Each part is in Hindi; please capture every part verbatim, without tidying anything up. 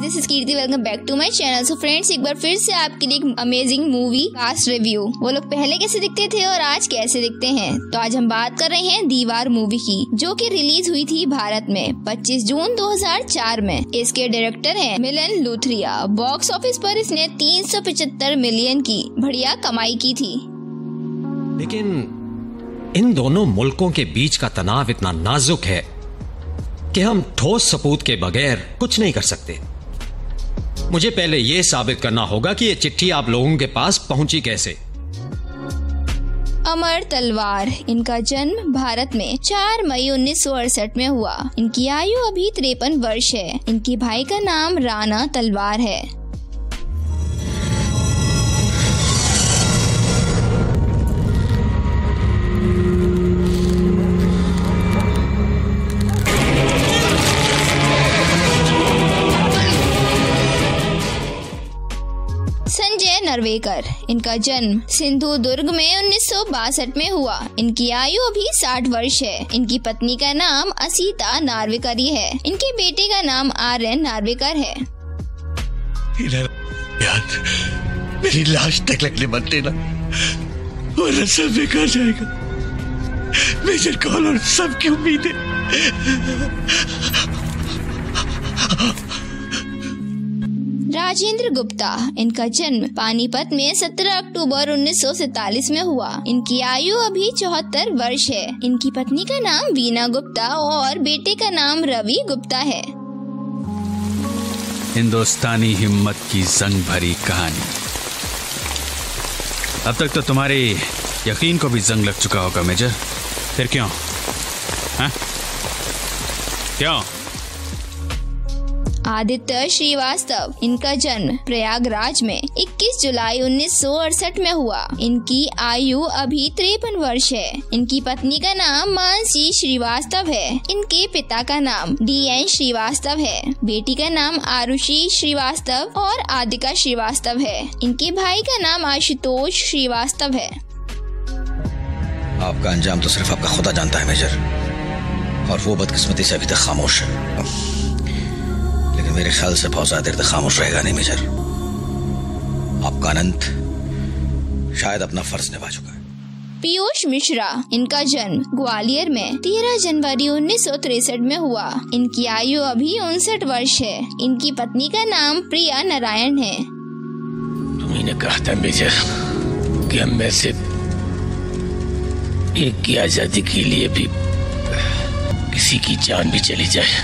This is Kirti, welcome back to my channel. So friends, एक बार फिर से आपके लिए एक अमेजिंग मूवी कास्ट रिव्यू। वो लोग पहले कैसे दिखते थे और आज कैसे दिखते हैं, तो आज हम बात कर रहे हैं दीवार मूवी की, जो कि रिलीज हुई थी भारत में पच्चीस जून दो हज़ार चार में। इसके डायरेक्टर हैं मिलन लूथरिया। बॉक्स ऑफिस पर इसने तीन सौ पचहत्तर मिलियन की बढ़िया कमाई की थी। लेकिन इन दोनों मुल्कों के बीच का तनाव इतना नाजुक है कि हम ठोस सबूत के बगैर कुछ नहीं कर सकते। मुझे पहले यह साबित करना होगा कि ये चिट्ठी आप लोगों के पास पहुंची कैसे। अमर तलवार, इनका जन्म भारत में चार मई उन्नीस सौ अड़सठ में हुआ। इनकी आयु अभी तिरपन वर्ष है। इनके भाई का नाम राणा तलवार है। संजय नार्वेकर, इनका जन्म सिंधु दुर्ग में उन्नीस सौ बासठ में हुआ। इनकी आयु अभी साठ वर्ष है। इनकी पत्नी का नाम असीता नार्वेकरी है। इनके बेटे का नाम आर्यन नार्वेकर है। यार, मेरी लाश तक लगने मत देना, वरना सब बेकार जाएगा। मेजर कॉल और सबकी उम्मीद है। राजेंद्र गुप्ता, इनका जन्म पानीपत में सत्रह अक्टूबर उन्नीस सौ सैतालीस में हुआ। इनकी आयु अभी चौहत्तर वर्ष है। इनकी पत्नी का नाम वीना गुप्ता और बेटे का नाम रवि गुप्ता है। हिंदुस्तानी हिम्मत की जंग भरी कहानी। अब तक तो तुम्हारे यकीन को भी जंग लग चुका होगा मेजर, फिर क्यों? हाँ? क्यों? आदित्य श्रीवास्तव, इनका जन्म प्रयागराज में इक्कीस जुलाई उन्नीस सौ अड़सठ में हुआ। इनकी आयु अभी तिरपन वर्ष है। इनकी पत्नी का नाम मानसी श्रीवास्तव है। इनके पिता का नाम डी एन श्रीवास्तव है। बेटी का नाम आरुषि श्रीवास्तव और आदिका श्रीवास्तव है। इनके भाई का नाम आशुतोष श्रीवास्तव है। आपका अंजाम तो सिर्फ आपका खुदा जानता है मेजर, और वो बदकिस्मती से अभी तक खामोश है। लेकिन मेरे ख्याल से बहुत ज्यादा देर तक खामोश रहेगा नहीं मेजर। आपका अनंत शायद अपना फर्ज निभा चुका है। पीयूष मिश्रा, इनका जन्म ग्वालियर में तेरह जनवरी उन्नीस सौ तिरसठ में हुआ। इनकी आयु अभी उनसठ वर्ष है। इनकी पत्नी का नाम प्रिया नारायण है। तुमने कहा था मेजर कि हम में से एक की आजादी के लिए भी किसी की जान भी चली जाए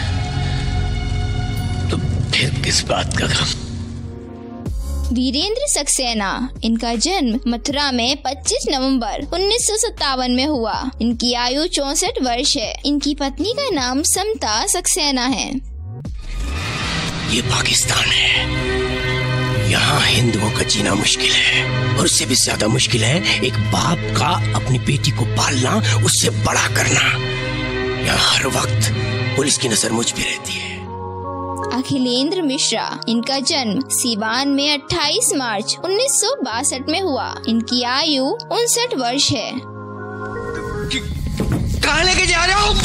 तो फिर किस बात का गम। वीरेंद्र सक्सेना, इनका जन्म मथुरा में पच्चीस नवंबर उन्नीस सौ सत्तावन में हुआ। इनकी आयु चौसठ वर्ष है। इनकी पत्नी का नाम समता सक्सेना है। ये पाकिस्तान है। यहाँ हिंदुओं का जीना मुश्किल है, और उससे भी ज्यादा मुश्किल है एक बाप का अपनी बेटी को पालना, उससे बड़ा करना। यहाँ हर वक्त पुलिस की नजर मुझ पे रहती है। अखिलेंद्र मिश्रा, इनका जन्म सीवान में अट्ठाईस मार्च उन्नीस सौ बासठ में हुआ। इनकी आयु उनसठ वर्ष है। कहाँ लेके जा रहे हो?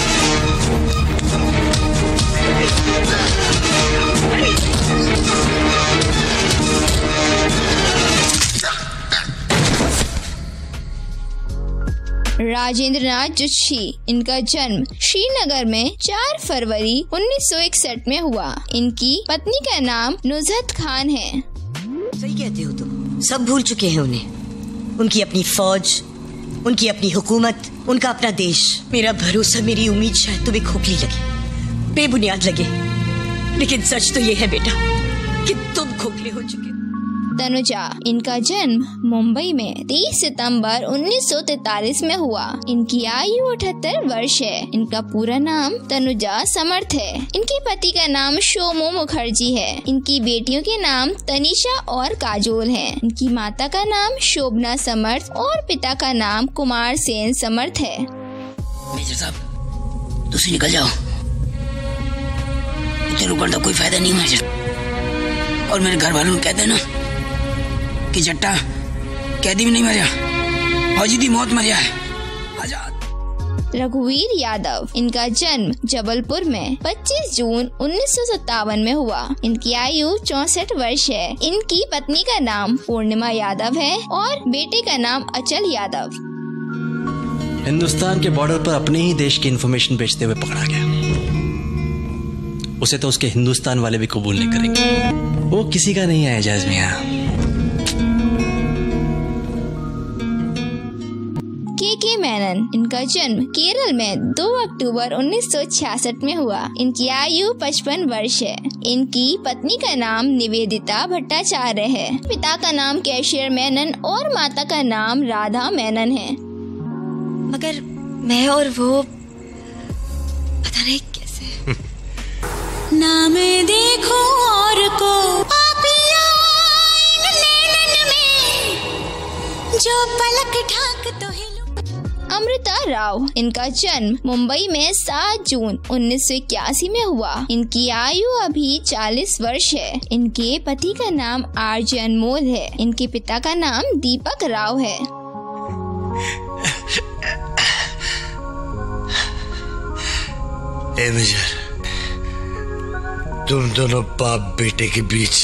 राजेंद्र नाथ जोशी, इनका जन्म श्रीनगर में चार फरवरी उन्नीस सौ इकसठ में हुआ। इनकी पत्नी का नाम नुजहत खान है। सही कहते हो तुम, सब भूल चुके हैं उन्हें, उनकी अपनी फौज, उनकी अपनी हुकूमत, उनका अपना देश। मेरा भरोसा, मेरी उम्मीद शायद तुम्हें खोखली लगे, बेबुनियाद लगे, लेकिन सच तो ये है बेटा कि तुम खोखले हो चुके। तनुजा, इनका जन्म मुंबई में तेईस सितंबर उन्नीस सौ तैतालीस में हुआ। इनकी आयु अठहत्तर वर्ष है। इनका पूरा नाम तनुजा समर्थ है। इनके पति का नाम शोमो मुखर्जी है। इनकी बेटियों के नाम तनिषा और काजोल हैं। इनकी माता का नाम शोभना समर्थ और पिता का नाम कुमार सेन समर्थ है। मेजर साहब, तुसी निकल जाओ, इतने रुकने का कोई फायदा नहीं मेजर। और मेरे घर वालों को कह देना कि जट्टा कैदी भी नहीं मरिया, फौजी दी मौत मरिया है। आजाद। रघुवीर यादव। इनका जन्म जबलपुर में पच्चीस जून उन्नीस सौ सत्तावन में हुआ। इनकी आयु चौसठ वर्ष है। इनकी पत्नी का नाम पूर्णिमा यादव है और बेटे का नाम अचल यादव। हिंदुस्तान के बॉर्डर पर अपने ही देश की इंफॉर्मेशन बेचते हुए पकड़ा गया। उसे तो उसके हिंदुस्तान वाले भी कबूल नहीं करेंगे। वो किसी का नहीं है एजाज मियां। के के मेनन। इनका जन्म केरल में दो अक्टूबर उन्नीस सौ छियासठ में हुआ। इनकी आयु पचपन वर्ष है। इनकी पत्नी का नाम निवेदिता भट्टाचार्य है। पिता का नाम कैशियर मेनन और माता का नाम राधा मेनन है। मगर मैं और वो पता नहीं कैसे ना मैं देखूं और को पापिया इन नैनन में जो पलक ढाक तो हिलूं। अमृता राव। इनका जन्म मुंबई में सात जून उन्नीस सौ इक्यासी में हुआ। इनकी आयु अभी चालीस वर्ष है। इनके पति का नाम आरजे अनमोल है। इनके पिता का नाम दीपक राव है। ए मेजर, तुम दोनों बाप बेटे के बीच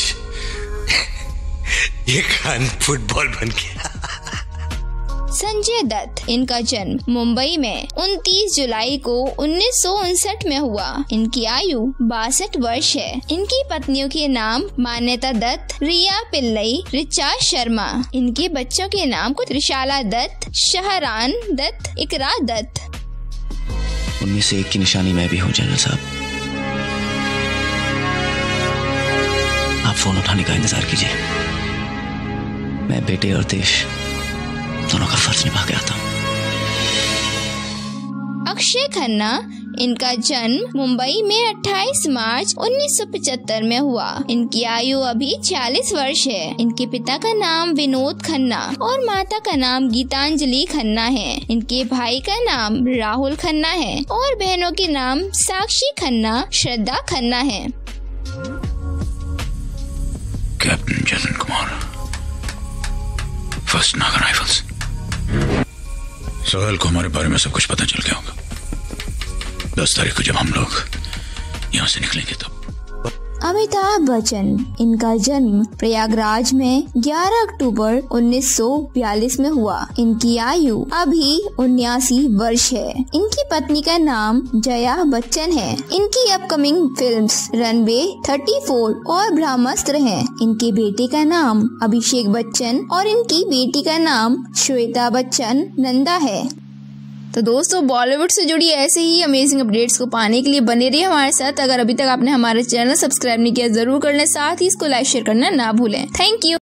ये खान फुटबॉल बन गया। संजय दत्त। इनका जन्म मुंबई में उनतीस जुलाई को उन्नीस सौ उनसठ में हुआ। इनकी आयु बासठ वर्ष है। इनकी पत्नियों के नाम मान्यता दत्त, रिया पिल्लई, रिचा शर्मा। इनके बच्चों के नाम को त्रिशाला दत्त, शहरान दत्त, इकरा दत्त। उनमें से एक की निशानी मैं भी हूँ जनरल साहब। आप फोन उठाने का इंतजार कीजिए। मैं बेटे और देश दोनों का फर्ज निभा के आता हूँ। अक्षय खन्ना। इनका जन्म मुंबई में अट्ठाईस मार्च उन्नीस सौ पचहत्तर में हुआ। इनकी आयु अभी चालीस वर्ष है। इनके पिता का नाम विनोद खन्ना और माता का नाम गीतांजलि खन्ना है। इनके भाई का नाम राहुल खन्ना है और बहनों के नाम साक्षी खन्ना, श्रद्धा खन्ना है। Captain general Kumar, first Naga rifles. Sohail को हमारे बारे में सब कुछ पता चल गया होगा। दस तारीख को जब हम लोग यहाँ से निकलेंगे तो अमिताभ बच्चन। इनका जन्म प्रयागराज में ग्यारह अक्टूबर उन्नीस सौ बयालीस में हुआ। इनकी आयु अभी उन्यासी वर्ष है। इनकी पत्नी का नाम जया बच्चन है। इनकी अपकमिंग फिल्म्स रनवे, चौंतीस और ब्रह्मास्त्र हैं। इनके बेटे का नाम अभिषेक बच्चन और इनकी बेटी का नाम श्वेता बच्चन नंदा है। तो दोस्तों, बॉलीवुड से जुड़ी ऐसे ही अमेजिंग अपडेट्स को पाने के लिए बने रहिए हमारे साथ। अगर अभी तक आपने हमारे चैनल सब्सक्राइब नहीं किया, जरूर कर लें। साथ ही इसको लाइक शेयर करना ना भूलें। Thank you.